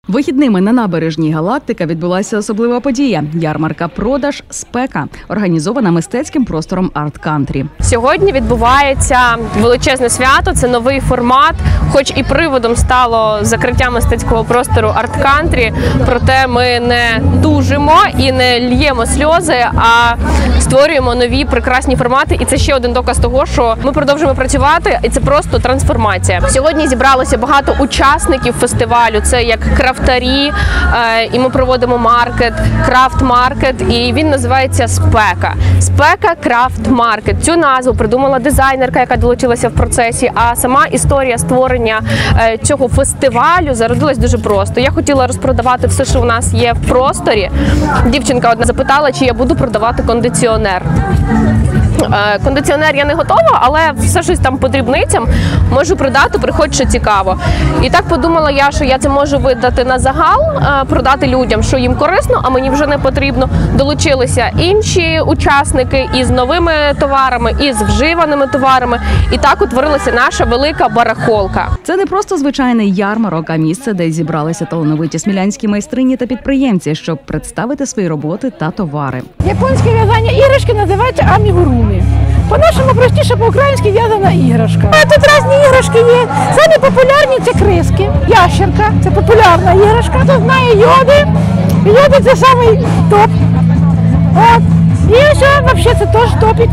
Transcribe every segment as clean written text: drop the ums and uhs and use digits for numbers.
Вихідними на набережній Галактика відбулася особлива подія – ярмарка «Продаж. Спека», організована мистецьким простором «Арт-Кантрі». Сьогодні відбувається величезне свято, це новий формат, хоч і приводом стало закриття мистецького простору «Арт-Кантрі», проте ми не тужимо і не льємо сльози, а створюємо нові прекрасні формати. І це ще один доказ того, що ми продовжуємо працювати, і це просто трансформація. Сьогодні зібралося багато учасників фестивалю, це як крафтарі, і ми проводимо маркет, крафт-маркет, і він називається «Спека». «Спека крафт-маркет». Цю назву придумала дизайнерка, яка долучилася в процесі, а сама історія створення цього фестивалю зародилась дуже просто. Я хотіла розпродавати все, що в нас є в просторі. Дівчинка одна запитала, чи я буду продавати кондиціонер. Кондиціонер я не готова, але все щось там по дрібницям можу продати, приходь, що цікаво. І так подумала я, що я це можу видати на загал, продати людям, що їм корисно, а мені вже не потрібно. Долучилися інші учасники із новими товарами, із вживаними товарами. І так утворилася наша велика барахолка. Це не просто звичайний ярмарок, а місце, де зібралися талановиті смілянські майстрині та підприємці, щоб представити свої роботи та товари. Японське в'язання іграшки називається амігуруми. По-нашому простіше, по-українськи в'язана іграшка. Тут різні іграшки є. Самі популярні – це криски, ящерка, це популярна іграшка. Хто знає йоди, йоди – це самий топ. От. І все, взагалі, це теж топік.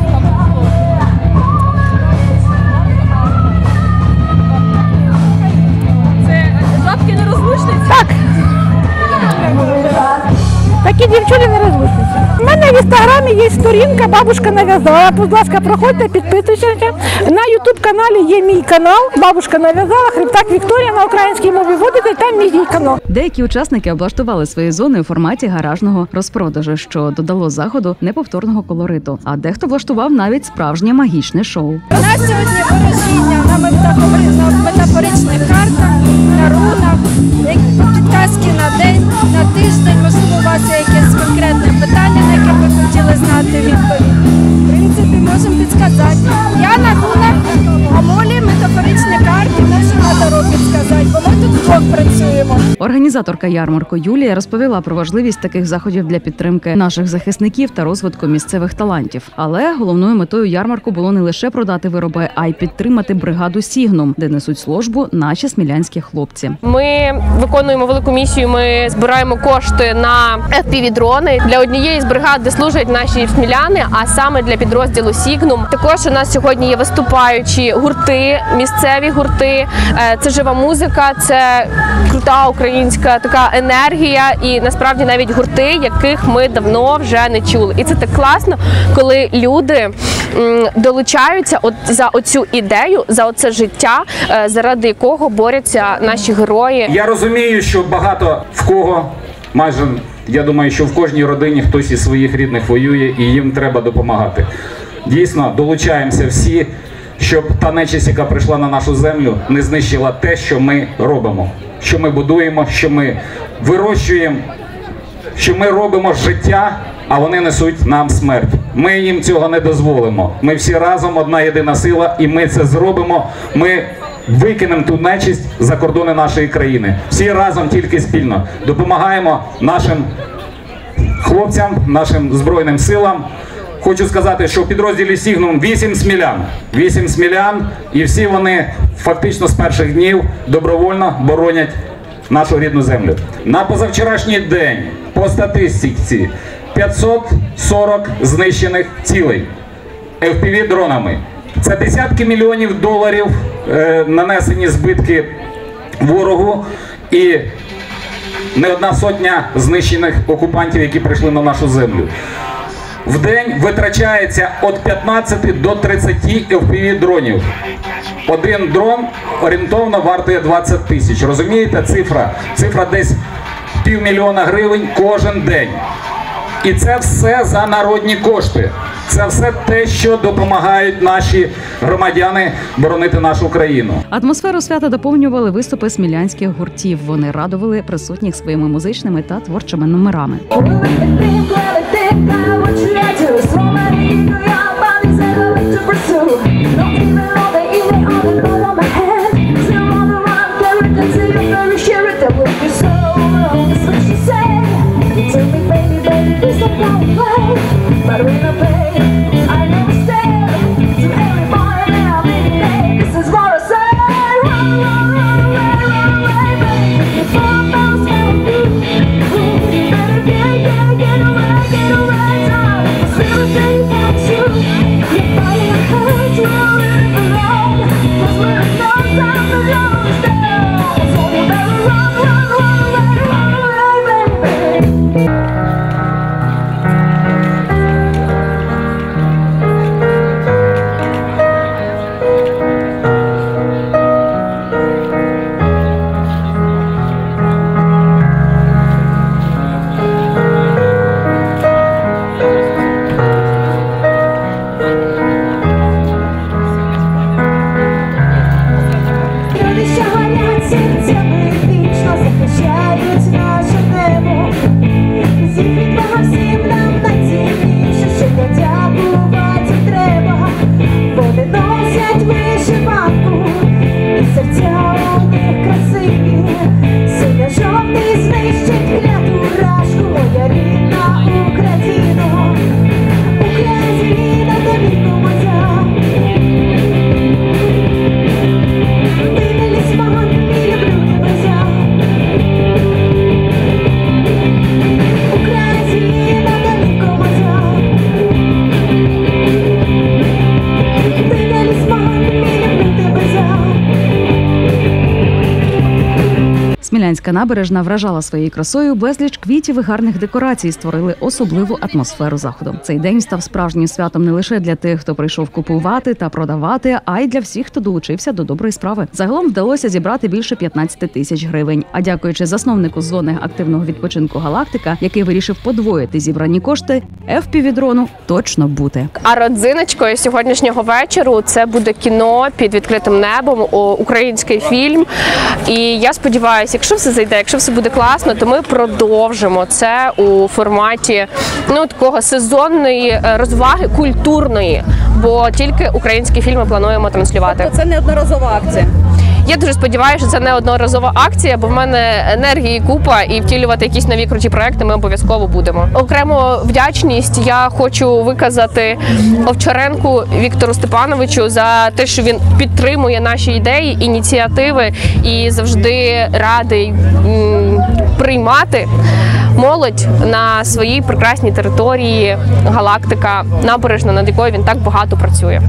Це жабки нерозлучниці? Так. Такі дівчини не розлучаться. У мене в інстаграмі є сторінка «Бабушка нав'язала». Будь ласка, проходьте, підписуйтесь. На ютуб-каналі є мій канал «Бабушка нав'язала», Хребтак Вікторія на українській мові. Вводите, там мій канал. Деякі учасники облаштували свої зони у форматі гаражного розпродажу, що додало заходу неповторного колориту. А дехто влаштував навіть справжнє магічне шоу. У нас сьогодні ворожіння на метафоричних картах, на рунах, підказки на день, на тиждень. Можливо, у вас є якесь конкретне питання, на яке ви хотіли знати відповідь. В принципі, можемо підказати. Я на рунах, а Молі метафоричні карти можу на дорогу підказати, бо ми тут вдвох працюємо. Організаторка ярмарку Юлія розповіла про важливість таких заходів для підтримки наших захисників та розвитку місцевих талантів. Але головною метою ярмарку було не лише продати вироби, а й підтримати бригаду «Сігнум», де несуть службу наші смілянські хлопці. Ми виконуємо велику місію, ми збираємо кошти на FPV-дрони для однієї з бригад, де служать наші сміляни, а саме для підрозділу «Сігнум». Також у нас сьогодні є виступаючі гурти, місцеві гурти, це жива музика, це крута українська така енергія і насправді навіть гурти, яких ми давно вже не чули. І це так класно, коли люди долучаються за оцю ідею, за оце життя, заради якого борються наші герої. Я розумію, що багато в кого, майже, я думаю, що в кожній родині хтось із своїх рідних воює і їм треба допомагати. Дійсно, долучаємося всі, щоб та нечисть, яка прийшла на нашу землю, не знищила те, що ми робимо, що ми будуємо, що ми вирощуємо, що ми робимо життя, а вони несуть нам смерть. Ми їм цього не дозволимо. Ми всі разом одна єдина сила, і ми це зробимо. Ми викинемо ту нечисть за кордони нашої країни. Всі разом, тільки спільно. Допомагаємо нашим хлопцям, нашим Збройним силам. Хочу сказати, що в підрозділі «Сігнум» 8 смілян. 8 смілян, і всі вони фактично з перших днів добровольно боронять нашу рідну землю. На позавчорашній день, по статистиці, 540 знищених цілей FPV-дронами. Це десятки мільйонів доларів нанесені збитки ворогу і не одна сотня знищених окупантів, які прийшли на нашу землю. В день витрачається від 15 до 30 FPV-дронів. Один дрон орієнтовно вартує 20 тисяч. Розумієте, цифра? Цифра десь $500 000 гривень кожен день. І це все за народні кошти. Це все те, що допомагають наші громадяни боронити нашу країну. Атмосферу свята доповнювали виступи смілянських гуртів. Вони радували присутніх своїми музичними та творчими номерами. So Смілянська набережна вражала своєю красою, безліч квітів і гарних декорацій створили особливу атмосферу заходу. Цей день став справжнім святом не лише для тих, хто прийшов купувати та продавати, а й для всіх, хто долучився до доброї справи. Загалом вдалося зібрати більше 15 тисяч гривень. А дякуючи засновнику зони активного відпочинку «Галактика», який вирішив подвоїти зібрані кошти, FPV-дрону точно бути. А родзиночкою сьогоднішнього вечору це буде кіно під відкритим небом, український фільм. І я сподіваюся, якщо все зайде, якщо все буде класно, то ми продовжимо це у форматі такого сезонної розваги, культурної, бо тільки українські фільми плануємо транслювати. Тобто це неодноразова акція? Я дуже сподіваюся, що це не одноразова акція, бо в мене енергії купа і втілювати якісь нові круті проекти ми обов'язково будемо. Окрему вдячність я хочу виказати Овчаренку Віктору Степановичу за те, що він підтримує наші ідеї, ініціативи і завжди радий приймати молодь на своїй прекрасній території «Галактика», набережна, над якою він так багато працює.